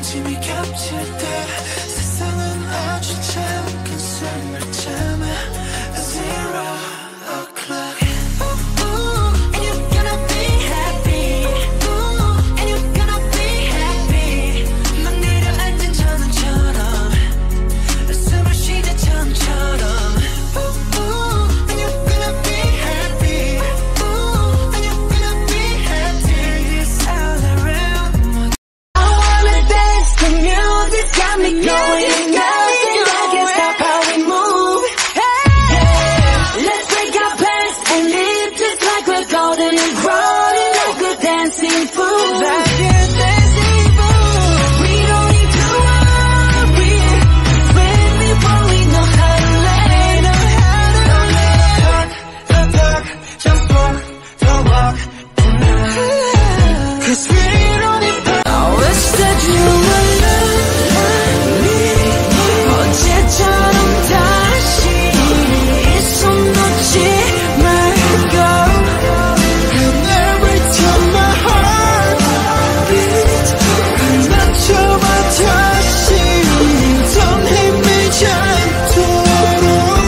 짐이 겹칠 때 세상은 아주 작은 숨을 참아 Zero o'clock. And you're gonna be happy. And you're gonna be happy. 막 내려앉은 전원처럼 숨을 쉬자 처음처럼. And you're gonna be happy. And you're gonna be happy. It's all around. I wanna dance to music, got me going nuts. I can't stop how we move. Hey, let's break our past and live just like we're golden and growing like a dancing fool. Like a dancing fool. We don't need to worry when we know how to lay, know how to lay. The talk, jump on the walk tonight. 'Cause we don't need to. I wish that you were me. 어제처럼 다시 이 손 놓지 말고. And every time my heart beats 맞춰봐 다시 더 힘들지 않도록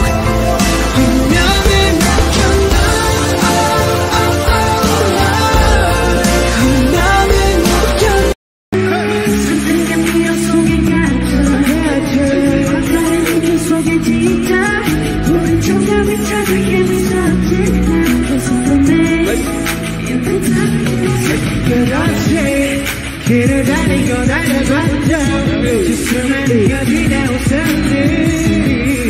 운명이 맡겨놔. 운명이 맡겨놔. 상상의 풍경 속에 갇혀 꽉찬 느낌 속에 뒤져 우린 정답을 찾기 무섭지 계속 보내 그렇지 길을 달리고 달려봤자 그 수많은 여진의 웃음들